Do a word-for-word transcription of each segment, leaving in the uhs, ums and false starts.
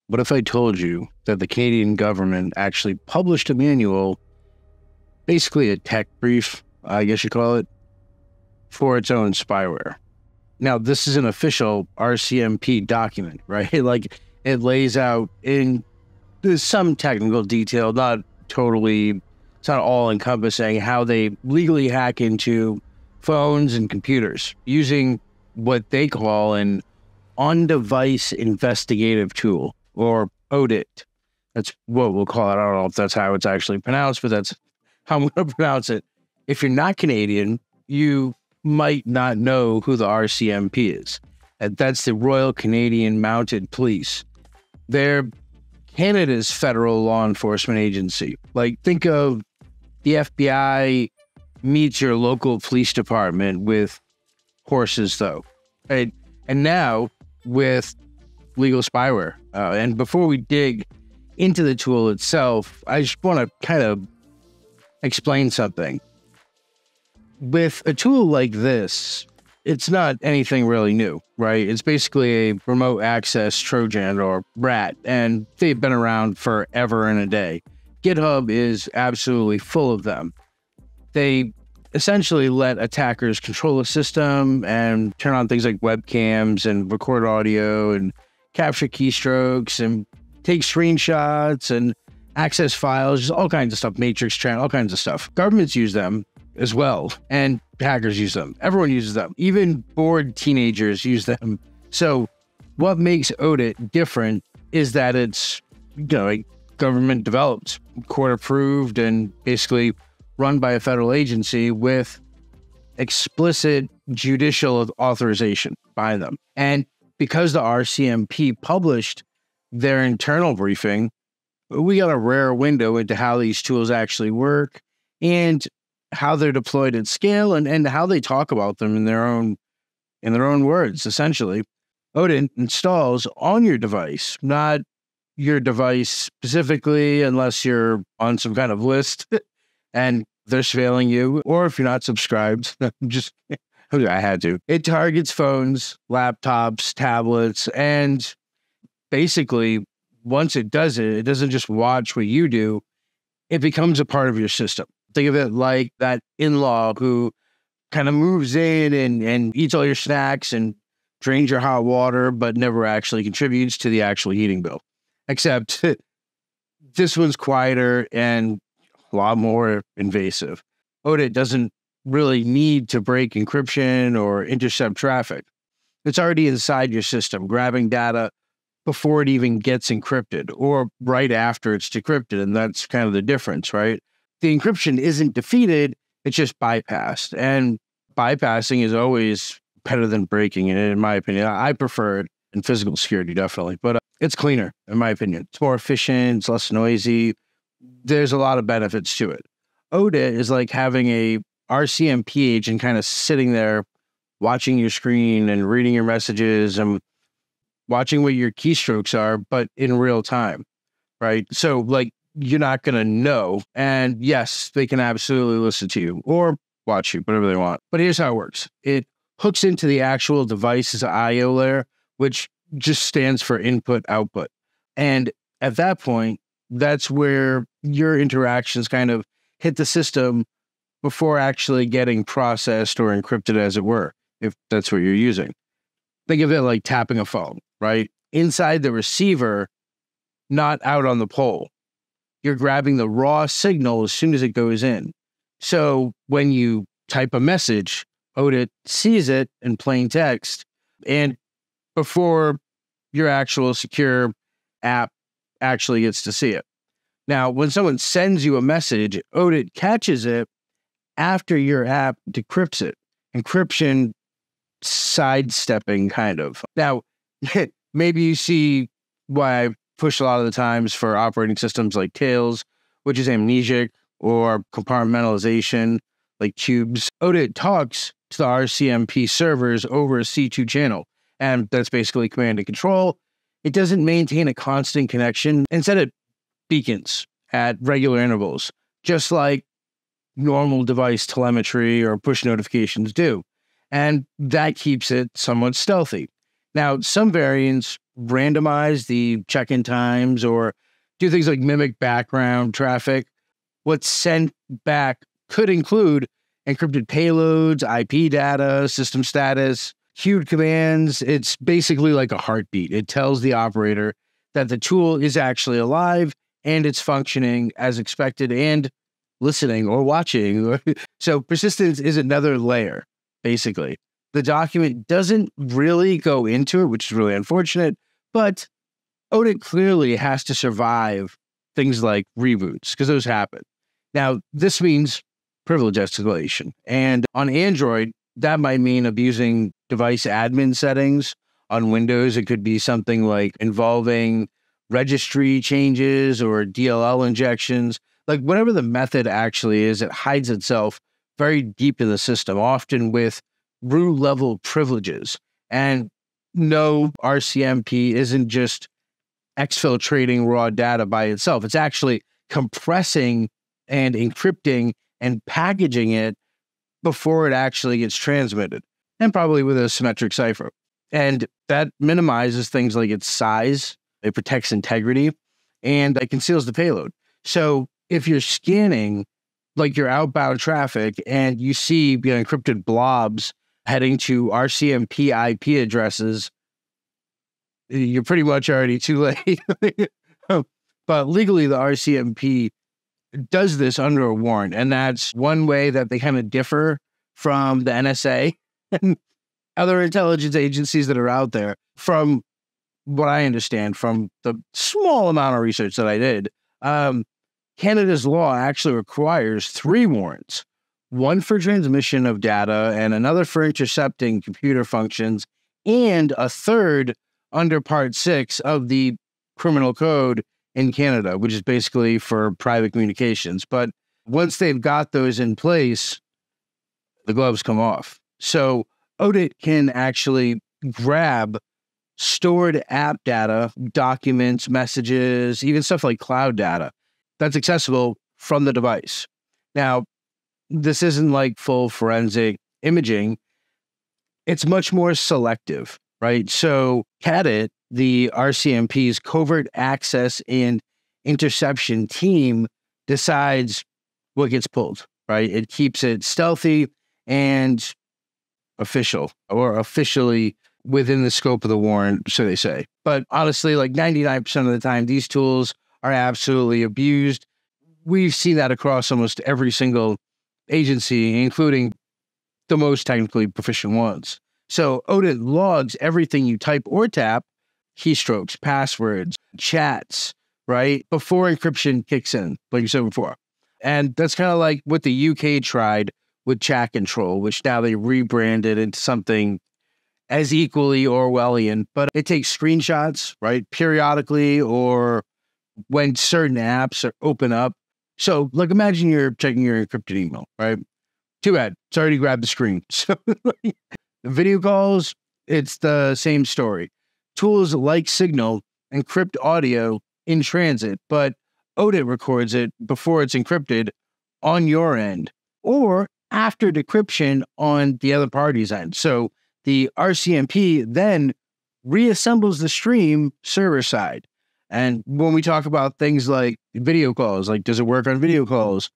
What if I told you that the Canadian government actually published a manual, basically a tech brief, I guess you call it, for its own spyware? Now, this is an official R C M P document, right? Like, it lays out in some technical detail, not totally, it's not all encompassing, how they legally hack into phones and computers using what they call an On-Device Investigative Tool, or O D I T. That's what we'll call it. I don't know if that's how it's actually pronounced, but that's how I'm going to pronounce it. If you're not Canadian, you might not know who the R C M P is. And that's the Royal Canadian Mounted Police. They're Canada's federal law enforcement agency. Like, think of the F B I meets your local police department with horses, though. Right? And now with legal spyware. Uh, and before we dig into the tool itself, I just want to kind of explain something. With a tool like this, it's not anything really new, right? It's basically a Remote Access Trojan, or RAT, and they've been around forever and a day. GitHub is absolutely full of them. They essentially let attackers control the system and turn on things like webcams and record audio and capture keystrokes and take screenshots and access files, just all kinds of stuff, matrix channel, all kinds of stuff. Governments use them as well, and hackers use them. Everyone uses them. Even bored teenagers use them. So what makes O D I T different is that it's, you know, like government developed, court approved, and basically run by a federal agency with explicit judicial authorization by them. And because the R C M P published their internal briefing, we got a rare window into how these tools actually work and how they're deployed at scale, and, and how they talk about them in their own in their own words, essentially. O D I T installs on your device, not your device specifically, unless you're on some kind of list and they're surveilling you, or if you're not subscribed. Just, I had to. It targets phones, laptops, tablets, and basically, once it does it, it doesn't just watch what you do, it becomes a part of your system. Think of it like that in-law who kind of moves in and, and eats all your snacks and drains your hot water, but never actually contributes to the actual heating bill. Except this one's quieter and a lot more invasive. O D I T doesn't really need to break encryption or intercept traffic. It's already inside your system, grabbing data before it even gets encrypted, or right after it's decrypted, and that's kind of the difference, right? The encryption isn't defeated, it's just bypassed. And bypassing is always better than breaking it, in my opinion. I prefer it in physical security, definitely. But uh, it's cleaner, in my opinion. It's more efficient, it's less noisy. There's a lot of benefits to it. O D I T is like having a R C M P agent kind of sitting there watching your screen and reading your messages and watching what your keystrokes are, but in real time, right? So, like, you're not going to know. And yes, they can absolutely listen to you or watch you, whatever they want. But here's how it works. It hooks into the actual device's I O layer, which just stands for input output. And at that point, that's where your interactions kind of hit the system before actually getting processed or encrypted, as it were, if that's what you're using. Think of it like tapping a phone, right? Inside the receiver, not out on the pole. You're grabbing the raw signal as soon as it goes in. So when you type a message, O D I T sees it in plain text, and before your actual secure app actually gets to see it. Now, when someone sends you a message, O D I T catches it after your app decrypts it. Encryption sidestepping, kind of. Now, maybe you see why I push a lot of the times for operating systems like Tails, which is amnesic, or compartmentalization, like Cubes. O D I T talks to the R C M P servers over a C two channel, and that's basically command and control. It doesn't maintain a constant connection. Instead, it beacons at regular intervals, just like normal device telemetry or push notifications do. And that keeps it somewhat stealthy. Now, some variants randomize the check-in times or do things like mimic background traffic. What's sent back could include encrypted payloads, I P data, system status, queued commands. It's basically like a heartbeat. It tells the operator that the tool is actually alive and it's functioning as expected and listening or watching. So persistence is another layer, basically. The document doesn't really go into it, which is really unfortunate, but O D I T clearly has to survive things like reboots, because those happen. Now, this means privilege escalation. And on Android, that might mean abusing device admin settings. On Windows, it could be something like involving registry changes or D L L injections. Like whatever the method actually is, it hides itself very deep in the system, often with root level privileges. And no, R C M P isn't just exfiltrating raw data by itself. It's actually compressing and encrypting and packaging it before it actually gets transmitted, and probably with a symmetric cipher. And that minimizes things like its size, it protects integrity, and it conceals the payload. So if you're scanning like your outbound traffic and you see, you know, encrypted blobs heading to R C M P I P addresses, you're pretty much already too late. But legally, the R C M P does this under a warrant, and that's one way that they kind of differ from the N S A and other intelligence agencies that are out there. From what I understand, from the small amount of research that I did, um, Canada's law actually requires three warrants, one for transmission of data and another for intercepting computer functions, and a third under Part six of the Criminal Code in Canada, which is basically for private communications. But once they've got those in place, the gloves come off. So O D I T can actually grab stored app data, documents, messages, even stuff like cloud data that's accessible from the device. Now, this isn't like full forensic imaging. It's much more selective, right? So C A D I T, the R C M P's covert access and interception team, decides what gets pulled, right? It keeps it stealthy and official, or officially within the scope of the warrant, so they say. But honestly, like ninety-nine percent of the time, these tools are absolutely abused. We've seen that across almost every single agency, including the most technically proficient ones. So O D I T logs everything you type or tap, keystrokes, passwords, chats, right, before encryption kicks in, like you said before. And that's kind of like what the U K tried with chat control, which now they rebranded into something as equally Orwellian. But it takes screenshots, right, periodically, or when certain apps are open up. So, like, imagine you're checking your encrypted email, right? Too bad. It's already grabbed the screen. So, video calls, it's the same story. Tools like Signal encrypt audio in transit, but O D I T records it before it's encrypted on your end, or after decryption on the other party's end. So the R C M P then reassembles the stream server side. And when we talk about things like video calls, like does it work on video calls?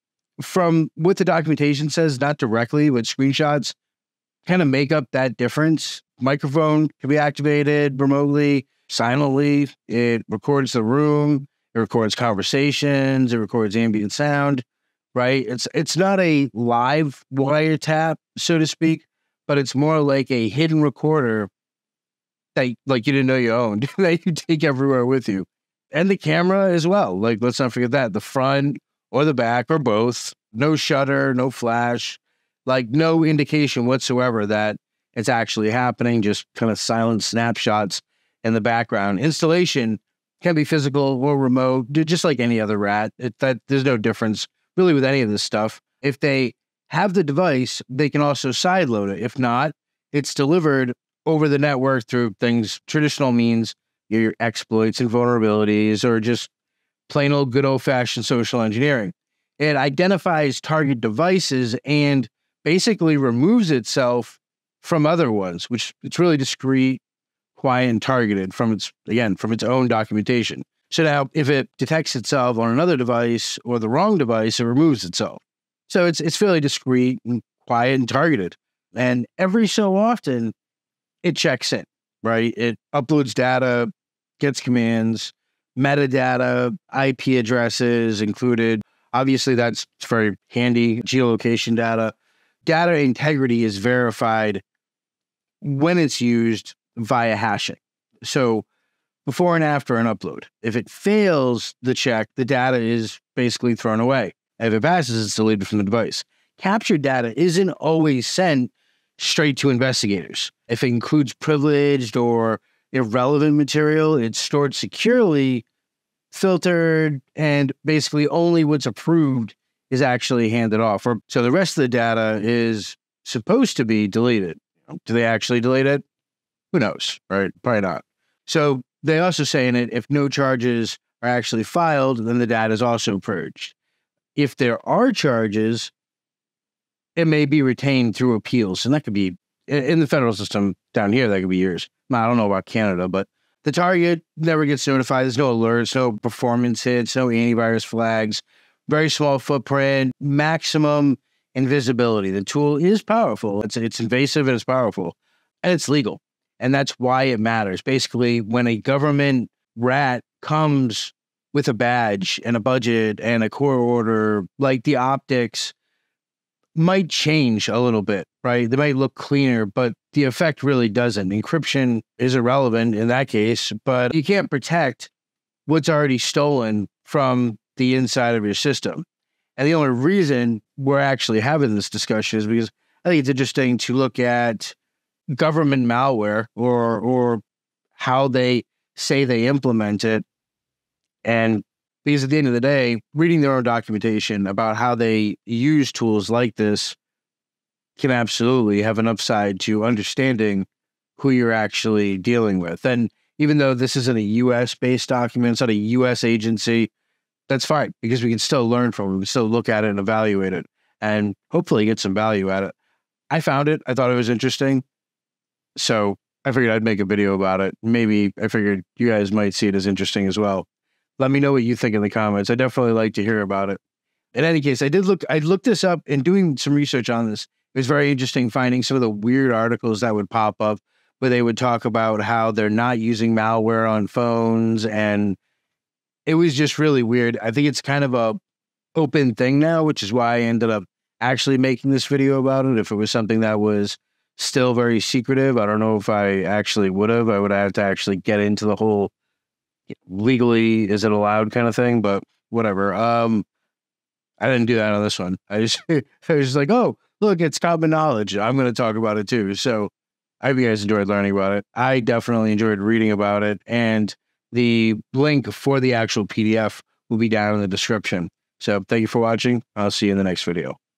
From what the documentation says, not directly, with screenshots kind of make up that difference. Microphone can be activated remotely, silently. It records the room. It records conversations. It records ambient sound, right? It's it's not a live wiretap, so to speak, but it's more like a hidden recorder that like you didn't know you owned, that you take everywhere with you. And the camera as well. Like, let's not forget that. The front or the back or both. No shutter, no flash, like no indication whatsoever that it's actually happening, just kind of silent snapshots in the background. Installation can be physical or remote, just like any other rat. It, that there's no difference really with any of this stuff. If they have the device, they can also sideload it. If not, it's delivered over the network through things, traditional means, your exploits and vulnerabilities, or just plain old good old-fashioned social engineering. It identifies target devices and basically removes itself from other ones, which it's really discreet, quiet and targeted from its, again, from its own documentation. So now if it detects itself on another device or the wrong device, it removes itself. So it's it's fairly discreet and quiet and targeted. And every so often, it checks in, right? It uploads data, gets commands, metadata, I P addresses included. Obviously, that's very handy. Geolocation data. Data integrity is verified when it's used via hashing. So before and after an upload. If it fails the check, the data is basically thrown away. If it passes, it's deleted from the device. Captured data isn't always sent straight to investigators. If it includes privileged or irrelevant material, it's stored securely, filtered, and basically only what's approved is actually handed off. Or, so the rest of the data is supposed to be deleted. Do they actually delete it? Who knows, right? Probably not. So they also say in it, if no charges are actually filed, then the data is also purged. If there are charges, it may be retained through appeals. And that could be, in the federal system down here, that could be years. I don't know about Canada, but the target never gets notified. There's no alerts, no performance hits, no antivirus flags, very small footprint, maximum invisibility. The tool is powerful. It's, it's invasive and it's powerful, and it's legal. And that's why it matters. Basically, when a government rat comes with a badge and a budget and a court order, like the optics might change a little bit, right? They might look cleaner, but the effect really doesn't. Encryption is irrelevant in that case, but you can't protect what's already stolen from the inside of your system. And the only reason we're actually having this discussion is because I think it's interesting to look at government malware or or how they say they implement it. And because at the end of the day, reading their own documentation about how they use tools like this can absolutely have an upside to understanding who you're actually dealing with. And even though this isn't a U S-based document, it's not a U S agency, that's fine, because we can still learn from it. We can still look at it and evaluate it and hopefully get some value at it. I found it. I thought it was interesting. So I figured I'd make a video about it. Maybe I figured you guys might see it as interesting as well. Let me know what you think in the comments. I definitely like to hear about it. In any case, I did look, I looked this up and doing some research on this. It was very interesting finding some of the weird articles that would pop up where they would talk about how they're not using malware on phones. And it was just really weird. I think it's kind of a open thing now, which is why I ended up actually making this video about it. If it was something that was still very secretive, I don't know if I actually would have. I would have to actually get into the whole legally, is it allowed kind of thing, but whatever. Um, I didn't do that on this one. I just, I was just like, oh, look, it's common knowledge. I'm going to talk about it too. So I hope you guys enjoyed learning about it. I definitely enjoyed reading about it. And the link for the actual P D F will be down in the description. So thank you for watching. I'll see you in the next video.